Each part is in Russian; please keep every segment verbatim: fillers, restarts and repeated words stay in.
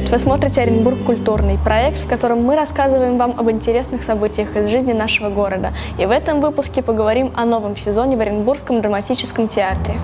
привет! Вы смотрите «Оренбург культурный», проект, в котором мы рассказываем вам об интересных событиях из жизни нашего города. И в этом выпуске поговорим о новом сезоне в Оренбургском драматическом театре.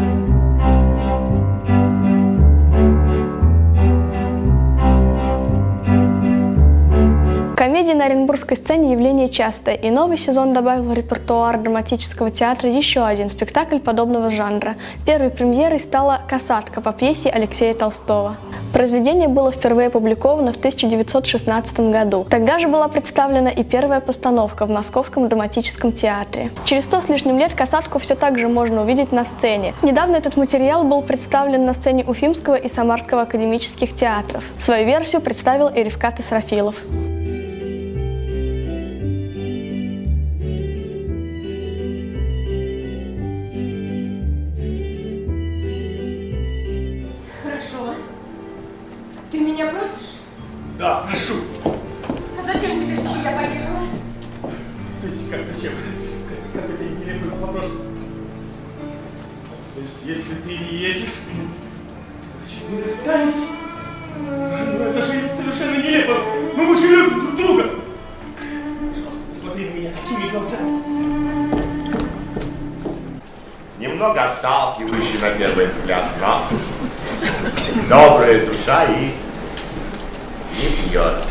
Комедии на оренбургской сцене явление частое, и новый сезон добавил в репертуар драматического театра еще один спектакль подобного жанра. Первой премьерой стала «Касатка» по пьесе Алексея Толстого. Произведение было впервые опубликовано в тысяча девятьсот шестнадцатом году. Тогда же была представлена и первая постановка в Московском драматическом театре. Через сто с лишним лет «Касатку» все так же можно увидеть на сцене. Недавно этот материал был представлен на сцене Уфимского и Самарского академических театров. Свою версию представил и Ревкат Исрафилов. Ты меня просишь? Да, прошу. А зачем тебе, чтобы я поехала? То есть как зачем? Как, как это нелепый вопрос? То есть если ты не едешь, зачем мы расстанемся? Ну это же совершенно нелепо. Мы же любим друг друга. Пожалуйста, посмотри на меня такими глазами. Немного отталкивающий на первый взгляд нрав. Добрая душа и не пьет.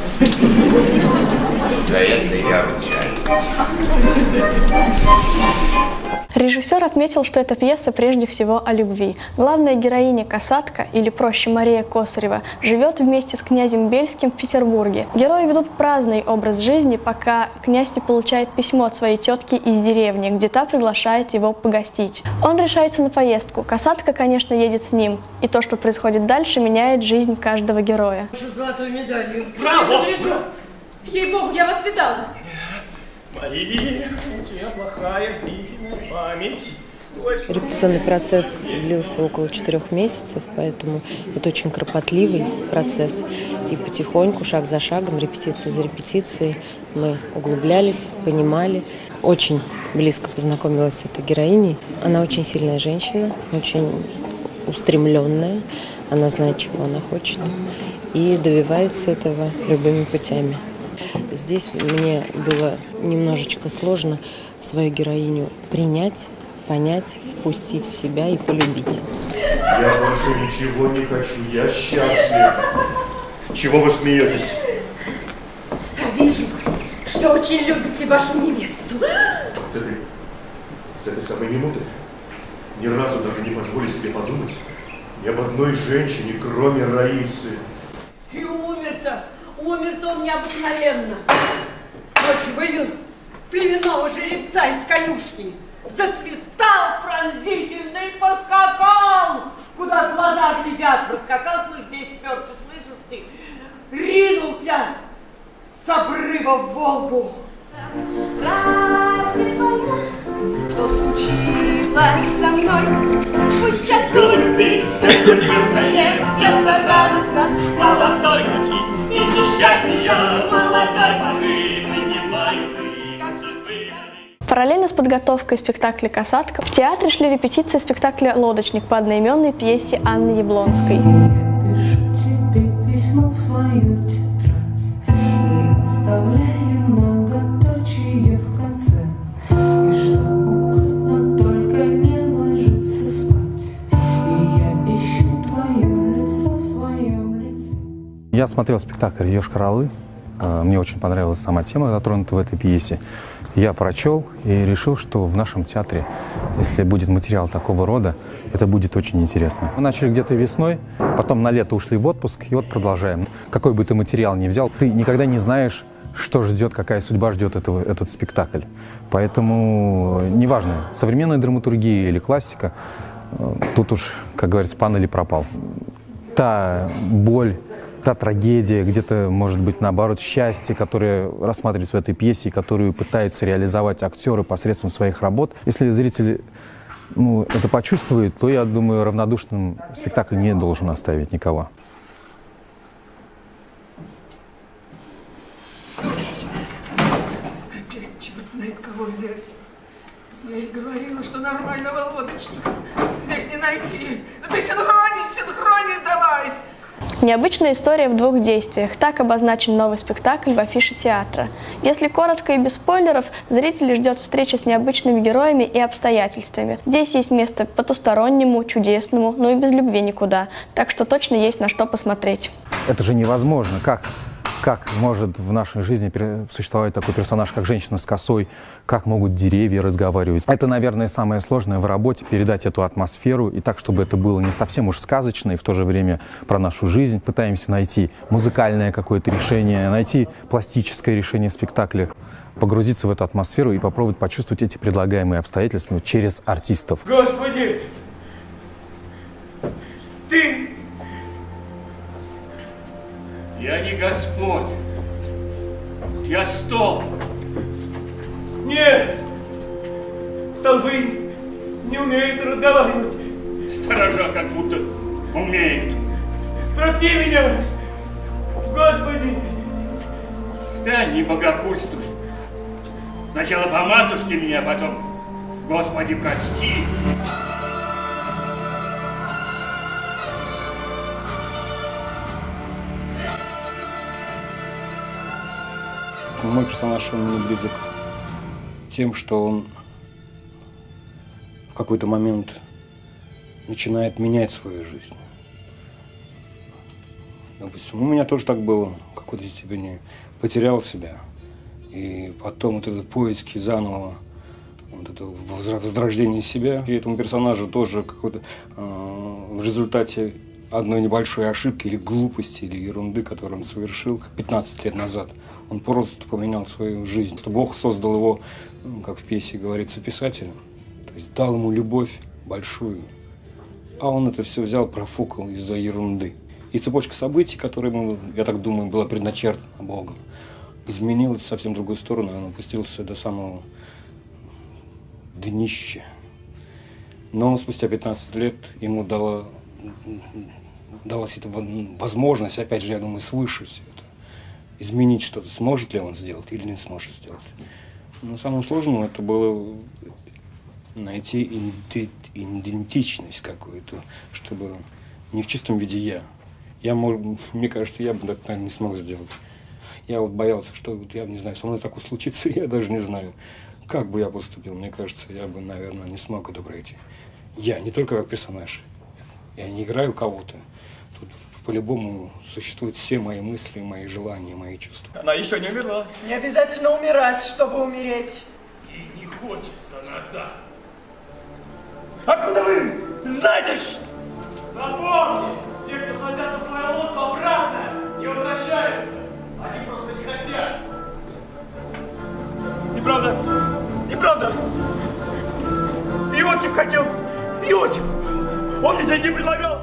За это я ручаюсь. Режиссер отметил, что эта пьеса прежде всего о любви. Главная героиня Касатка, или проще Мария Косарева, живет вместе с князем Бельским в Петербурге. Герои ведут праздный образ жизни, пока князь не получает письмо от своей тетки из деревни, где та приглашает его погостить. Он решается на поездку. Касатка, конечно, едет с ним. И то, что происходит дальше, меняет жизнь каждого героя. Золотую медалью. Браво! Ей-богу, я вас видала. Мария, у тебя плохая зрительная память. Репетиционный процесс длился около четырех месяцев, поэтому это очень кропотливый процесс. И потихоньку, шаг за шагом, репетиция за репетицией, мы углублялись, понимали. Очень близко познакомилась с этой героиней. Она очень сильная женщина, очень устремленная. Она знает, чего она хочет, и добивается этого любыми путями. Здесь мне было немножечко сложно свою героиню принять, понять, впустить в себя и полюбить. Я больше ничего не хочу, я счастлив. Чего вы смеетесь? Вижу, что очень любите вашу невесту. С этой, с этой самой минуты ни разу даже не позволили себе подумать ни об одной женщине, кроме Раисы. И умер-то, умер-то он необыкновенно. Ночью вывел племенного жеребца из конюшни, засвистал пронзительно и поскакал, куда глаза глядят. Проскакал, слышь, здесь вперт, слышишь ты, ринулся с обрыва в Волгу. Разве твоя, что случилось со мной? Пусть чатули ты, все терпелое, бьется радостно. Молодой груди, и несчастья, молодой поры, принимаю ты, как судьбы. Параллельно с подготовкой спектакля «Касатка» в театре шли репетиции спектакля «Лодочник» по одноименной пьесе Анны Яблонской. Я пишу тебе письмо в свою тетрадь и оставляю многоточие в конце, и что угодно, только не ложиться спать, и я ищу твое лицо в своем лице. Я смотрел спектакль «Йошкар-Олы». Мне очень понравилась сама тема, затронута в этой пьесе. Я прочел и решил, что в нашем театре, если будет материал такого рода, это будет очень интересно. Мы начали где-то весной, потом на лето ушли в отпуск, и вот продолжаем. Какой бы ты материал ни взял, ты никогда не знаешь, что ждет, какая судьба ждет этого, этот спектакль. Поэтому неважно, современная драматургия или классика, тут уж, как говорится, пан или пропал. Та боль, та трагедия, где-то, может быть, наоборот, счастье, которое рассматривается в этой пьесе, которую пытаются реализовать актеры посредством своих работ. Если зритель ну, это почувствует, то, я думаю, равнодушным спектакль не должен оставить никого. Опять черт знает кого взять. Я ей говорила, что нормального лодочника здесь не найти. Да ты синхронить, синхронить давай! Необычная история в двух действиях. Так обозначен новый спектакль в афише театра. Если коротко и без спойлеров, зрителей ждет встреча с необычными героями и обстоятельствами. Здесь есть место потустороннему, чудесному, но и без любви никуда. Так что точно есть на что посмотреть. Это же невозможно. Как? Как может в нашей жизни существовать такой персонаж, как женщина с косой? Как могут деревья разговаривать? Это, наверное, самое сложное в работе — передать эту атмосферу и так, чтобы это было не совсем уж сказочно и в то же время про нашу жизнь. Пытаемся найти музыкальное какое-то решение, найти пластическое решение спектакля, погрузиться в эту атмосферу и попробовать почувствовать эти предлагаемые обстоятельства через артистов. Господи! Ты... Я не Господь. Я столб. Нет! Столбы не умеют разговаривать. Сторожа как будто умеют. Прости меня! Господи! Стань, не богохульствуй. Сначала по матушке меня, а потом Господи, прости. Мой персонаж, он мне близок тем, что он в какой-то момент начинает менять свою жизнь. Допустим, у меня тоже так было, в какой-то степени потерял себя. И потом вот этот поиски заново, вот это возрождение себя. И этому персонажу тоже какой-то э, в результате одной небольшой ошибки или глупости, или ерунды, которую он совершил пятнадцать лет назад. Он просто поменял свою жизнь. Что Бог создал его, как в песне говорится, писателем. То есть дал ему любовь большую. А он это все взял, профукал из-за ерунды. И цепочка событий, которая ему, я так думаю, была предначертана Богом, изменилась в совсем другую сторону, и он опустился до самого днища. Но спустя пятнадцать лет ему дало, далась эта возможность, опять же, я думаю, свыше все это, изменить что-то. Сможет ли он сделать или не сможет сделать. Но самым сложным это было найти идентичность какую-то, чтобы не в чистом виде я. Я, мне кажется, я бы так, наверное, не смог сделать. Я вот боялся, что вот, я не знаю, со мной такое случится, я даже не знаю, как бы я поступил. Мне кажется, я бы, наверное, не смог это пройти. Я, не только как персонаж. Я не играю кого-то. Тут по-любому существуют все мои мысли, мои желания, мои чувства. Она еще не умерла. Не обязательно умирать, чтобы умереть. Ей не хочется назад. Откуда вы знаете, что... Запомни, те, кто садятся в твою лодку обратно, не возвращаются. Они просто не хотят. Неправда. Неправда. Иосиф хотел. Иосиф. Он мне деньги предлагал.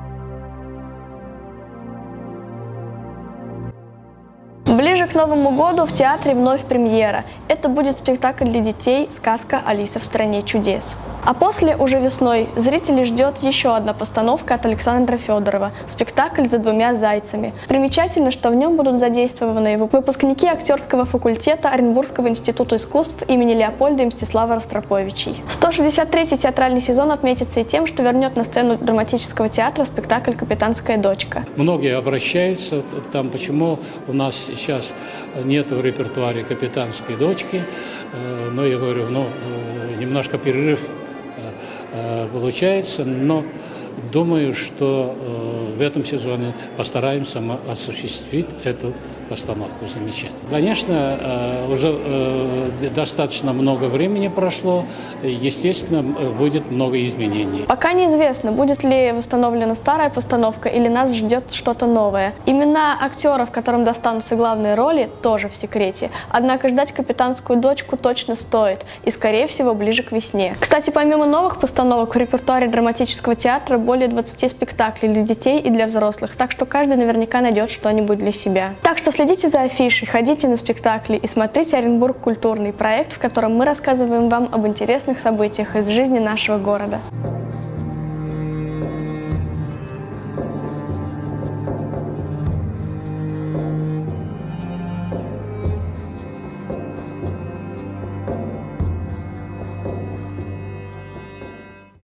Ближе к Новому году в театре вновь премьера. Это будет спектакль для детей «Сказка Алиса в стране чудес». А после, уже весной, зрителей ждет еще одна постановка от Александра Федорова – спектакль «За двумя зайцами». Примечательно, что в нем будут задействованы выпускники актерского факультета Оренбургского института искусств имени Леопольда и Мстислава Ростроповичей. сто шестьдесят третий театральный сезон отметится и тем, что вернет на сцену драматического театра спектакль «Капитанская дочка». Многие обращаются, там, почему у нас сейчас нет в репертуаре «Капитанской дочки», но я говорю, ну, немножко перерыв получается, но думаю, что в этом сезоне постараемся осуществить эту постановку замечательно. Конечно, уже достаточно много времени прошло, естественно, будет много изменений. Пока неизвестно, будет ли восстановлена старая постановка или нас ждет что-то новое. Имена актеров, которым достанутся главные роли, тоже в секрете. Однако ждать «Капитанскую дочку» точно стоит, и, скорее всего, ближе к весне. Кстати, помимо новых постановок, в репертуаре драматического театра более двадцати спектаклей для детей и для взрослых, так что каждый наверняка найдет что-нибудь для себя. Так что следите за афишей, ходите на спектакли и смотрите «Оренбург культурный», проект, в котором мы рассказываем вам об интересных событиях из жизни нашего города.